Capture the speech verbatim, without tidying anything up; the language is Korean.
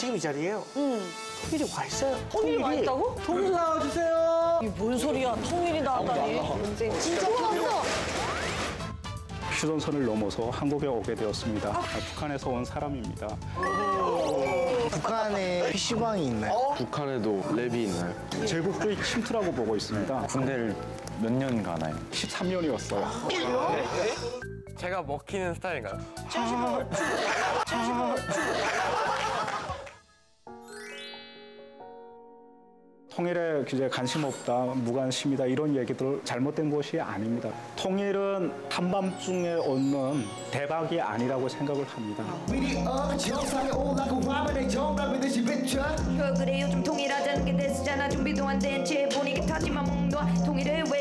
지금 이 자리에요. 음. 통일이 와 있어요. 통일이 와 있다고? 통일 나와주세요. 이게 뭔 소리야? 통일이 나왔다니. 진짜 왔어. 휴전선을 넘어서 한국에 오게 되었습니다. 아, 북한에서 온 사람입니다. 북한에 피시방이 있나요? 북한에도 랩이 있나요? 제국주의 침투라고 보고 있습니다. 군대를 몇 년 가나요? 십삼 년이었어요. 제가 먹히는 스타일인가요? 통일에 이제 관심 없다, 무관심이다 이런 얘기들 잘못된 것이 아닙니다. 통일은 한밤중에 얻는 대박이 아니라고 생각을 합니다. 그래 요즘 통일하자는 게 대수잖아. 준비도 안 된 채 보니까 타지만 몽놓아 통일을 왜